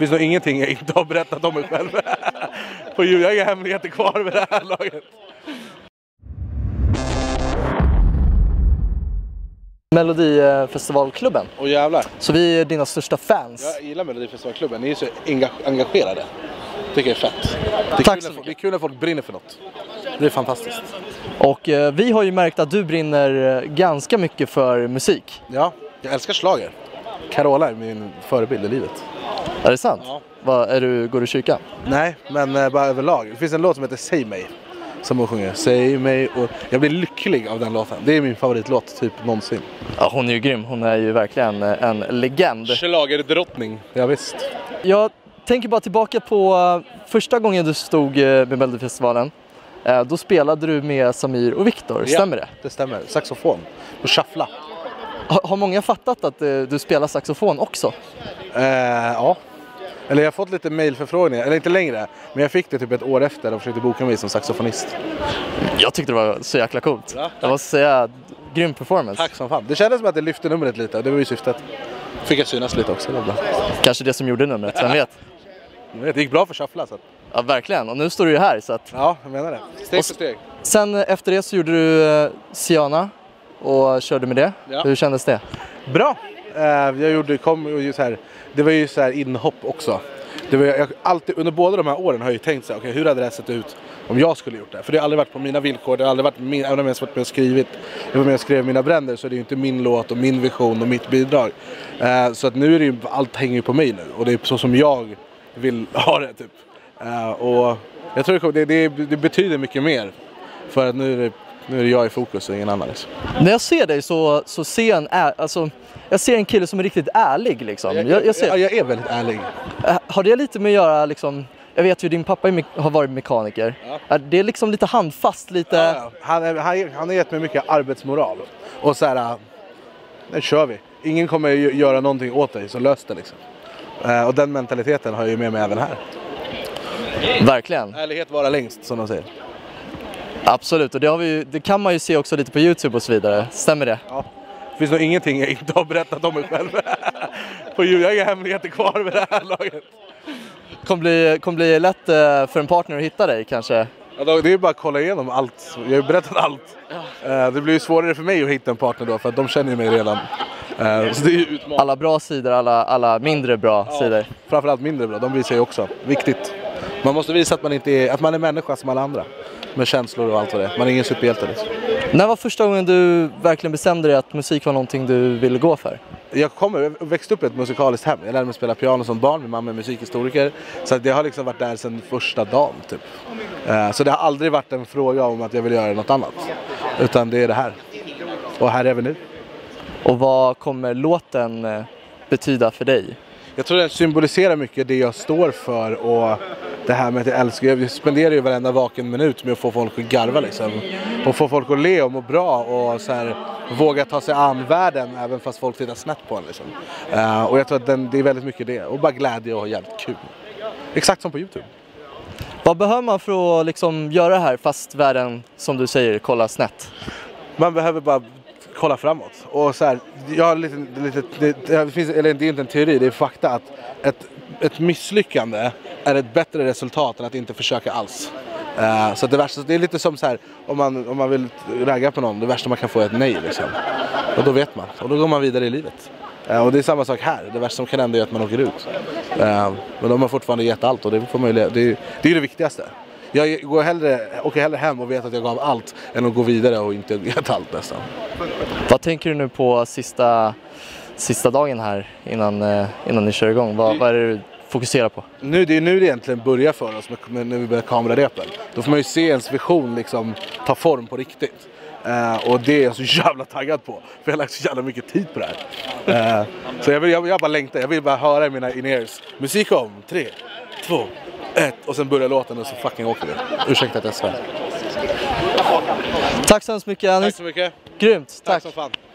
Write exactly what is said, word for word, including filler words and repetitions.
finns nog ingenting jag inte har berättat om mig själv. På jul, jag har inga hemligheter kvar vid det här laget. Melodifestivalklubben. Och jävlar. Så vi är dina största fans. Jag gillar Melodifestivalklubben, ni är så engagerade. Tycker jag är fett. Det är, Tack kul så när, mycket. det är kul när folk brinner för något. Det är fantastiskt. Och eh, vi har ju märkt att du brinner eh, ganska mycket för musik. Ja, jag älskar schlager. Carola är min förebild i livet. Är det sant? Ja. Vad, är du, går du i kyrkan? Nej, men eh, bara överlag. Det finns en låt som heter Säg mig. Som hon sjunger. Säg mig. Och jag blir lycklig av den låten. Det är min favoritlåt typ någonsin. Ja, hon är ju grym. Hon är ju verkligen eh, en legend. Schlagerdrottning. Ja, visst. Jag tänker bara tillbaka på uh, första gången du stod uh, med Melodifestivalen. Uh, då spelade du med Samir och Viktor, Ja, stämmer det? Det stämmer. Saxofon. Och shuffla. Ha, har många fattat att uh, du spelar saxofon också? Eh, ja. Eller jag har fått lite mejlförfrågningar. Eller inte längre. Men jag fick det typ ett år efter och försökte boka mig som saxofonist. Jag tyckte det var så jäkla coolt. Ja, jag måste säga, grym performance. Tack som fan. Det kändes som att det lyfte numret lite och det var ju syftet. Fick jag synas lite också. Det var bra. Kanske det som gjorde numret, vem vet? Det gick bra för shuffla så att... Ja, verkligen. Och nu står du ju här så att... Ja, jag menar det. Steg för steg. Sen efter det så gjorde du uh, Siana och körde med det. Ja. Hur kändes det? Bra. Uh, jag gjorde, kom ju så här, det var ju så här inhopp också. Det var, jag, alltid, under båda de här åren har jag ju tänkt så här, okay, hur hade det sett ut om jag skulle gjort det? För det har aldrig varit på mina villkor, det har aldrig varit min, även om jag har varit med och skrivit, jag var med och skrev Mina bränder, så är det ju inte min låt och min vision och mitt bidrag. Uh, så att nu är det ju, allt hänger ju på mig nu och det är så som jag vill ha det typ. Uh, och jag tror det, det, det betyder mycket mer för att nu är det, nu är det jag i fokus och ingen annan liksom. När jag ser dig så, så ser jag en, ä- alltså, jag ser en kille som är riktigt ärlig liksom. Jag, Jag, jag, ser, jag, jag är väldigt ärlig. Äh, har det lite med att göra liksom, jag vet ju din pappa är me- har varit mekaniker. Ja. Är det är liksom lite handfast, lite... Ja, ja. Han, är, han, han har gett mig mycket arbetsmoral. Och så här, nu kör vi. Ingen kommer ju göra någonting åt dig, så lös det liksom. Uh, och den mentaliteten har jag ju med mig även här. Verkligen. Ärlighet vara längst, som de säger. Absolut, och det, har vi ju, det kan man ju se också lite på YouTube och så vidare. Stämmer det? Ja. Det finns nog ingenting jag inte har berättat om mig själv. På jul, jag har inga hemligheter kvar vid det här laget. Kommer bli, kommer bli lätt uh, för en partner att hitta dig kanske? Ja, då, det är ju bara att kolla igenom allt. Jag har ju berättat allt. Ja. Uh, det blir ju svårare för mig att hitta en partner då, för att de känner ju mig redan. Uh, så det är ju utmaning. Alla bra sidor, alla, alla mindre bra Ja, sidor. framförallt mindre bra, de visar ju också. Viktigt. Man måste visa att man, inte är, att man är människa som alla andra. Med känslor och allt vad det är. Man är ingen superhjälte liksom. När var första gången du verkligen bestämde dig att musik var någonting du ville gå för? Jag kommer, jag växte upp i ett musikaliskt hem. Jag lärde mig spela piano som barn, min mamma är musikhistoriker. Så det har liksom varit där sedan första dagen typ. Så det har aldrig varit en fråga om att jag vill göra något annat. Utan det är det här. Och här är vi nu. Och vad kommer låten betyda för dig? Jag tror den symboliserar mycket det jag står för och det här med att jag älskar. Jag spenderar ju varenda vaken minut med att få folk att garva liksom. Och få folk att le och må bra och så här, våga ta sig an världen även fast folk tittar snett på en liksom. Uh, och jag tror att den, det är väldigt mycket det. Och bara glädje och ha jävligt kul. Exakt som på YouTube. Vad behöver man för att liksom göra det här fast världen, som du säger, kolla snett? Man behöver bara kolla framåt. Och så här, jag har lite, lite det, det finns, eller det är inte en teori, det är fakta att ett, ett misslyckande är ett bättre resultat än att inte försöka alls. Uh, så det värsta, det är lite som så här, om man, om man vill ragga på någon, det värsta man kan få är ett nej liksom. Och då vet man, och då går man vidare i livet. Uh, och det är samma sak här, det värsta som kan hända är att man åker ut. Uh, men de har fortfarande gett allt och det, får man ju, det, det är det viktigaste. Jag går hellre, åker hellre hem och vet att jag gav allt än att gå vidare och inte gett allt nästan. Vad tänker du nu på sista, sista dagen här innan, innan ni kör igång? Vad, vad är det du fokuserar på? Nu, det är nu det egentligen börjar för oss med, när vi börjar kamerarepen. Då får man ju se ens vision liksom, ta form på riktigt. Uh, och det är jag så jävla taggad på. För jag har lagt så jävla mycket tid på det här. Uh, så jag, vill, jag, jag bara längtar, jag vill bara höra i mina in-ears. Musik om, tre, två, ett. Och sen börjar låten och så fucking åker vi. Ursäkta att jag svär. Tack så hemskt mycket, Anis. Tack så mycket. Grymt, tack. Tack som fan.